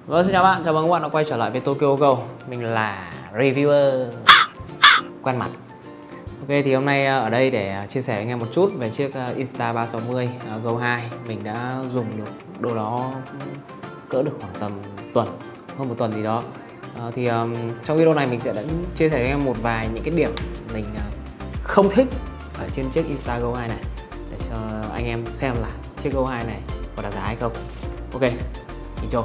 Vâng, xin chào bạn, chào mừng các bạn đã quay trở lại với Tokyo Go. Mình là reviewer quen mặt. Ok, thì hôm nay ở đây để chia sẻ với anh em một chút về chiếc Insta360 Go 2. Mình đã dùng được đâu đó cỡ được khoảng tầm tuần, hơn một tuần gì đó. Trong video này mình sẽ chia sẻ với anh em một vài những cái điểm mình không thích ở trên chiếc Insta Go 2 này, để cho anh em xem là chiếc Go 2 này có đáng giá hay không. Ok, intro.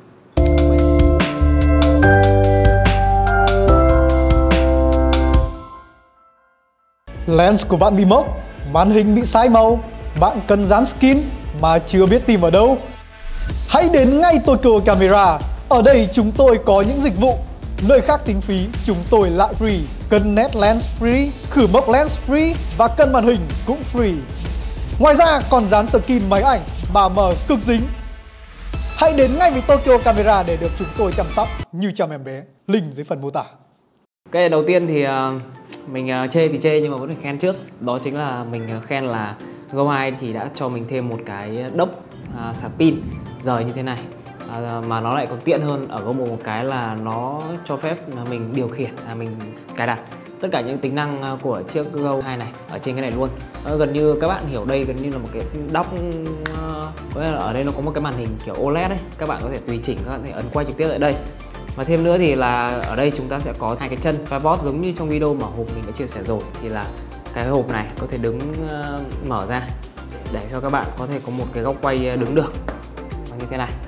Lens của bạn bị mốc, màn hình bị sai màu, bạn cần dán skin mà chưa biết tìm ở đâu. Hãy đến ngay Tokyo Camera. Ở đây chúng tôi có những dịch vụ. Nơi khác tính phí, chúng tôi lại free. Cân nét lens free, khử mốc lens free và cân màn hình cũng free. Ngoài ra còn dán skin máy ảnh mà mờ cực dính. Hãy đến ngay với Tokyo Camera để được chúng tôi chăm sóc như chăm em bé. Link dưới phần mô tả. Ok, đầu tiên thì mình chê thì chê nhưng mà vẫn phải khen trước. Đó chính là mình khen là Go 2 thì đã cho mình thêm một cái đốc sạc pin rời như thế này, mà nó lại còn tiện hơn ở Go 1 một cái là nó cho phép mình điều khiển, mình cài đặt tất cả những tính năng của chiếc Go 2 này ở trên cái này luôn. Gần như các bạn hiểu đây gần như là một cái dock, có nghĩa là ở đây nó có một cái màn hình kiểu OLED đấy, các bạn có thể tùy chỉnh, các bạn có thể ấn quay trực tiếp tại đây. Và thêm nữa thì là ở đây chúng ta sẽ có hai cái chân pivot giống như trong video mở hộp mình đã chia sẻ rồi, thì là cái hộp này có thể đứng mở ra để cho các bạn có thể có một cái góc quay đứng được như thế này.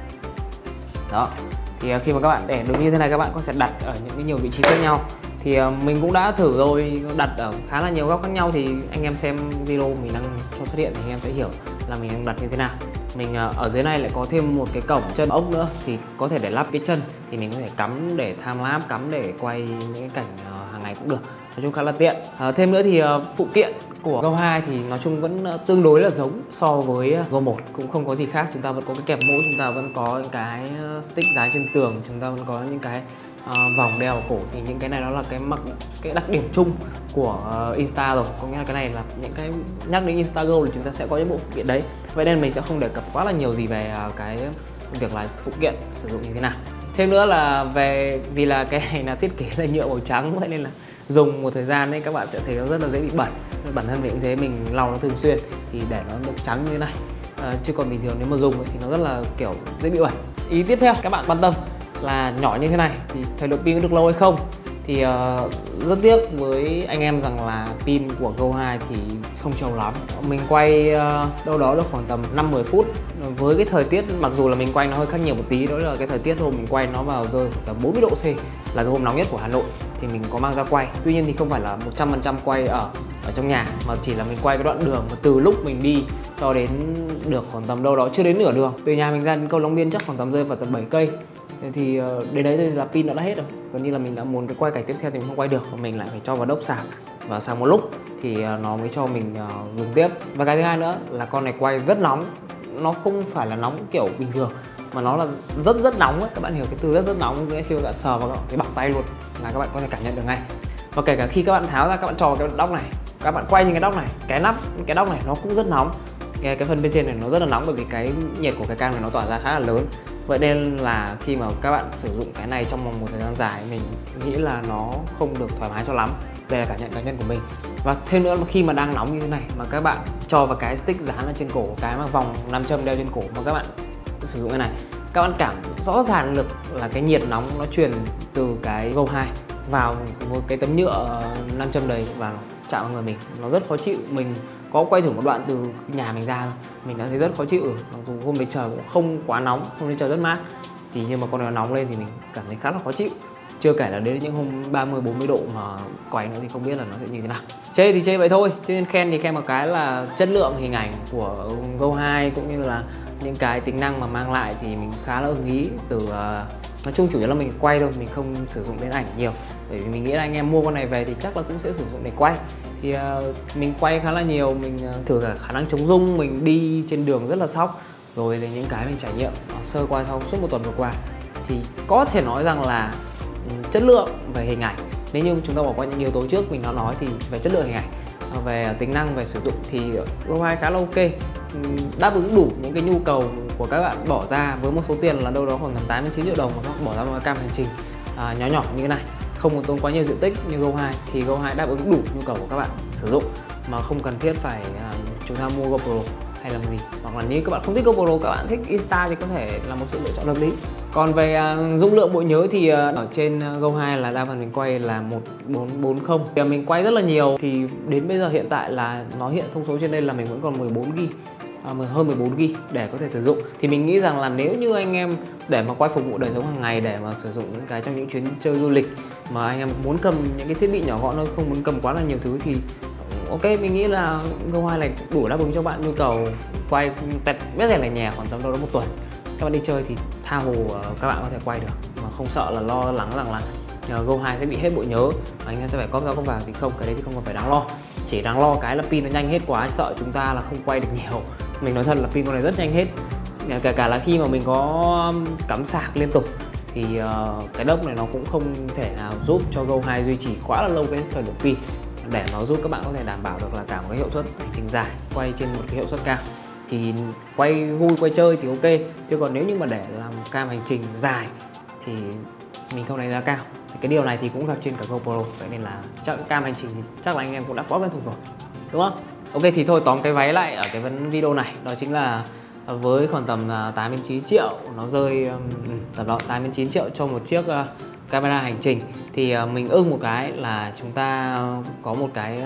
Đó, thì khi mà các bạn để đứng như thế này, các bạn có sẽ đặt ở những cái nhiều vị trí khác nhau. Thì mình cũng đã thử rồi, đặt ở khá là nhiều góc khác nhau, thì anh em xem video mình đang cho xuất hiện thì anh em sẽ hiểu là mình đang đặt như thế nào. Mình ở dưới này lại có thêm một cái cổng chân ốc nữa, thì có thể để lắp cái chân, thì mình có thể cắm để time lapse, cắm để quay những cái cảnh hàng ngày cũng được. Nói chung khá là tiện. Thêm nữa thì phụ kiện của Go 2 thì nói chung vẫn tương đối là giống so với Go 1, cũng không có gì khác. Chúng ta vẫn có cái kẹp mũ, chúng ta vẫn có những cái stick dán trên tường, chúng ta vẫn có những cái vòng đeo vào cổ. Thì những cái này đó là cái đặc điểm chung của Insta rồi, có nghĩa là cái này là những cái nhắc đến Insta Go thì chúng ta sẽ có những bộ phụ kiện đấy. Vậy nên mình sẽ không đề cập quá là nhiều gì về cái việc là phụ kiện sử dụng như thế nào. Thêm nữa là vì là cái này là thiết kế là nhựa màu trắng, vậy nên là dùng một thời gian nên các bạn sẽ thấy nó rất là dễ bị bẩn. Bản thân mình cũng thế, mình lau nó thường xuyên thì để nó được trắng như thế này. Chứ còn bình thường nếu mà dùng thì nó rất là kiểu dễ bị bẩn. Ý tiếp theo các bạn quan tâm là nhỏ như thế này thì thời lượng pin có được lâu hay không. Thì rất tiếc với anh em rằng là pin của Go 2 thì không trâu lắm. Mình quay đâu đó được khoảng tầm 5-10 phút. Với cái thời tiết, mặc dù là mình quay nó hơi khác nhiều một tí, đó là cái thời tiết hôm mình quay nó vào rơi khoảng tầm 40 độ C, là cái hôm nóng nhất của Hà Nội, thì mình có mang ra quay. Tuy nhiên thì không phải là 100% quay ở trong nhà, mà chỉ là mình quay cái đoạn đường mà từ lúc mình đi cho đến được khoảng tầm đâu đó chưa đến nửa đường. Từ nhà mình ra đến cầu Long Biên chắc khoảng tầm rơi vào tầm 7 cây. Thì đến đấy thì là pin đã hết rồi, gần như là mình đã muốn cái quay cảnh tiếp theo thì mình không quay được, và mình lại phải cho vào đốc sạc và sạc một lúc thì nó mới cho mình dùng tiếp. Và cái thứ hai nữa là con này quay rất nóng, nó không phải là nóng kiểu bình thường mà nó là rất nóng ấy. Các bạn hiểu cái từ rất nóng, khi các bạn sờ vào cái bỏng tay luôn là các bạn có thể cảm nhận được ngay. Và kể cả khi các bạn tháo ra, các bạn cho vào cái đốc này, các bạn quay trên cái đốc này, cái đốc này nó cũng rất nóng. Cái phần bên trên này nó rất là nóng, bởi vì cái nhiệt của cái cam này nó tỏa ra khá là lớn. Vậy nên là khi mà các bạn sử dụng cái này trong một thời gian dài, mình nghĩ là nó không được thoải mái cho lắm. Đây là cảm nhận cá nhân của mình. Và thêm nữa là khi mà đang nóng như thế này mà các bạn cho vào cái stick dán ở trên cổ, cái mà vòng nam châm đeo trên cổ mà các bạn sử dụng cái này, các bạn cảm rõ ràng được là cái nhiệt nóng nó truyền từ cái Go 2 vào một cái tấm nhựa nam châm đấy và chạm vào người mình, nó rất khó chịu. Mình có quay thử một đoạn từ nhà mình ra thôi, mình đã thấy rất khó chịu. Mặc dù hôm đấy trời cũng không quá nóng, hôm đấy trời rất mát, thì nhưng mà con này nó nóng lên thì mình cảm thấy khá là khó chịu. Chưa kể là đến những hôm 30-40 độ mà quay nữa thì không biết là nó sẽ như thế nào. Chê thì chê vậy thôi, cho nên khen thì khen một cái là chất lượng hình ảnh của Go 2 cũng như là những cái tính năng mà mang lại thì mình khá là ưng ý. Nói chung chủ yếu là mình quay thôi, mình không sử dụng đến ảnh nhiều, bởi vì mình nghĩ là anh em mua con này về thì chắc là cũng sẽ sử dụng để quay. Thì mình quay khá là nhiều, mình thử cả khả năng chống rung, mình đi trên đường rất là sóc, rồi là những cái mình trải nghiệm sơ qua sau suốt một tuần vừa qua, thì có thể nói rằng là chất lượng về hình ảnh, nếu như chúng ta bỏ qua những yếu tố trước mình đã nói, thì về chất lượng hình ảnh, về tính năng, về sử dụng thì Go 2 khá là ok, đáp ứng đủ những cái nhu cầu của các bạn bỏ ra với một số tiền là đâu đó khoảng tầm 8 đến 9 triệu đồng mà các bạn bỏ ra một cái cam hành trình nhỏ nhỏ như thế này, không muốn tốn quá nhiều diện tích như Go 2 thì Go 2 đáp ứng đủ nhu cầu của các bạn sử dụng mà không cần thiết phải chúng ta mua GoPro hay làm gì. Hoặc là nếu các bạn không thích GoPro, các bạn thích Insta thì có thể là một sự lựa chọn hợp lý. Còn về dung lượng bộ nhớ thì ở trên Go 2 là đa phần mình quay là 1440. Thì mình quay rất là nhiều thì đến bây giờ hiện tại là nó hiện thông số trên đây là mình vẫn còn 14GB, hơn 14GB để có thể sử dụng. Thì mình nghĩ rằng là nếu như anh em để mà quay phục vụ đời sống hàng ngày, để mà sử dụng những cái trong những chuyến chơi du lịch mà anh em muốn cầm những cái thiết bị nhỏ gọn thôi, không muốn cầm quá là nhiều thứ thì ok, mình nghĩ là Go 2 này đủ đáp ứng cho bạn nhu cầu quay rất là nhẹ khoảng tầm đâu đó một tuần. Các bạn đi chơi thì tha hồ các bạn có thể quay được mà không sợ là lo lắng rằng là Go 2 sẽ bị hết bộ nhớ và anh em sẽ phải cóp ra cóp vào. Thì không, cái đấy thì không cần phải đáng lo. Chỉ đáng lo cái là pin nó nhanh hết quá, sợ chúng ta là không quay được nhiều. Mình nói thật là pin con này rất nhanh hết, kể cả là khi mà mình có cắm sạc liên tục thì cái đốc này nó cũng không thể nào giúp cho Go 2 duy trì quá là lâu cái thời lượng pin để nó giúp các bạn có thể đảm bảo được là cả một cái hiệu suất hành trình dài, quay trên một cái hiệu suất cao. Thì quay vui, quay chơi thì ok, chứ còn nếu như mà để làm cam hành trình dài thì mình không đánh giá cao. Cái điều này thì cũng gặp trên cả GoPro, vậy nên là chắc cam hành trình thì chắc là anh em cũng đã quá quen thuộc rồi, đúng không? Ok, thì thôi tóm cái váy lại ở cái video này, đó chính là với khoảng tầm 8 đến 9 triệu nó rơi tầm đó 8 đến 9 triệu cho một chiếc camera hành trình thì mình ưng một cái là chúng ta có một cái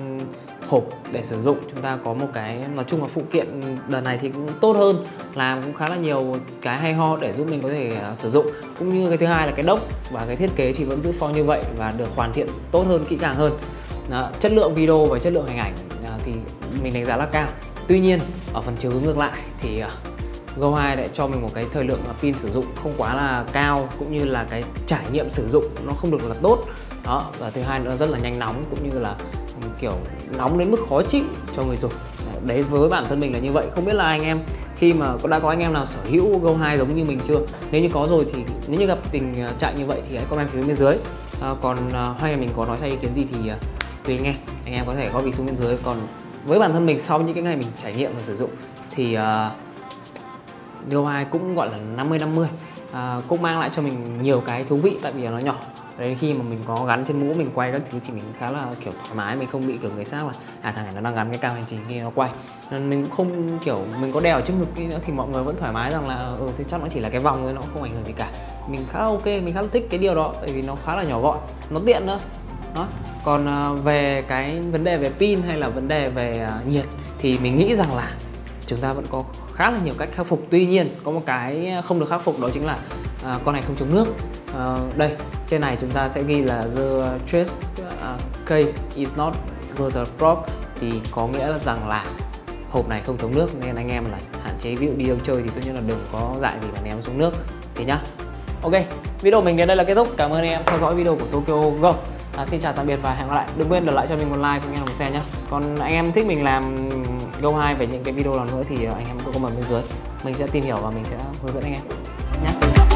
hộp để sử dụng, chúng ta có một cái nói chung là phụ kiện đợt này thì cũng tốt hơn, làm cũng khá là nhiều cái hay ho để giúp mình có thể sử dụng, cũng như cái thứ hai là cái đốc và cái thiết kế thì vẫn giữ form như vậy và được hoàn thiện tốt hơn, kỹ càng hơn. Đó, chất lượng video và chất lượng hình ảnh thì mình đánh giá là cao. Tuy nhiên ở phần chiều hướng ngược lại thì Go 2 lại cho mình một cái thời lượng pin sử dụng không quá là cao, cũng như là cái trải nghiệm sử dụng nó không được là tốt. Đó, và thứ hai nữa rất là nhanh nóng, cũng như là kiểu nóng đến mức khó chịu cho người dùng. Đấy, với bản thân mình là như vậy. Không biết là anh em khi mà đã có anh em nào sở hữu Go 2 giống như mình chưa? Nếu như có rồi thì nếu như gặp tình trạng như vậy thì hãy comment phía bên dưới. Còn hay là mình có nói sai ý kiến gì thì tùy anh em có thể góp ý xuống bên dưới. Còn với bản thân mình sau những cái ngày mình trải nghiệm và sử dụng thì Go 2 cũng gọi là 50-50, cũng mang lại cho mình nhiều cái thú vị tại vì nó nhỏ. Đấy, khi mà mình có gắn trên mũ mình quay các thứ thì mình khá là kiểu thoải mái, mình không bị kiểu người khác là thằng này nó đang gắn cái cam hành trình khi nó quay, nên mình cũng không kiểu mình có đeo trước ngực đi nữa thì mọi người vẫn thoải mái rằng là thì chắc nó chỉ là cái vòng thôi, nó không ảnh hưởng gì cả. Mình khá là ok, mình khá là thích cái điều đó tại vì nó khá là nhỏ gọn, nó tiện nữa. Đó. Còn về cái vấn đề về pin hay là vấn đề về nhiệt thì mình nghĩ rằng là chúng ta vẫn có khá là nhiều cách khắc phục. Tuy nhiên có một cái không được khắc phục, đó chính là con này không chống nước. Đây trên này chúng ta sẽ ghi là the trace case is not waterproof, thì có nghĩa là rằng là hộp này không chống nước, nên anh em là hạn chế, ví dụ đi đâu chơi thì tốt nhất là đừng có dại gì mà ném xuống nước thì nhá. Ok, video mình đến đây là kết thúc. Cảm ơn anh em theo dõi video của Tokyo Go. Xin chào tạm biệt và hẹn gặp lại. Đừng quên để lại cho mình một like cũng như là một share nhé. Còn anh em thích mình làm Go 2 về những cái video nào nữa thì anh em cứ comment bên dưới, mình sẽ tìm hiểu và mình sẽ hướng dẫn anh em nhé.